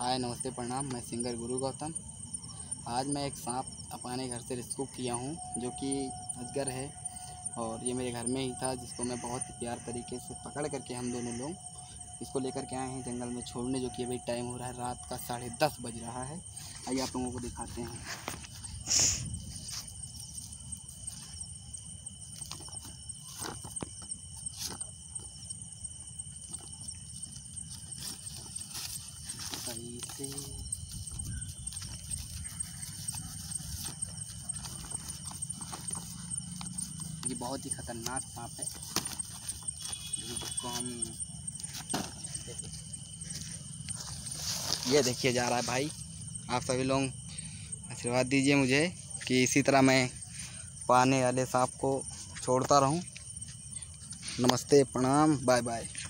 हाय नमस्ते प्रणाम। मैं सिंगर गुरु गौतम। आज मैं एक सांप अपने घर से रेस्क्यू किया हूँ जो कि अजगर है और ये मेरे घर में ही था, जिसको मैं बहुत ही प्यार तरीके से पकड़ करके हम दोनों लोग इसको लेकर के आए हैं जंगल में छोड़ने, जो कि अभी टाइम हो रहा है रात का 10:30 बज रहा है। आइए आप लोगों को दिखाते हैं। सही से ये बहुत ही खतरनाक सांप है जिसको हम ये देखिए जा रहा है भाई। आप सभी लोग आशीर्वाद दीजिए मुझे कि इसी तरह मैं पाने वाले सांप को छोड़ता रहूं। नमस्ते प्रणाम बाय बाय।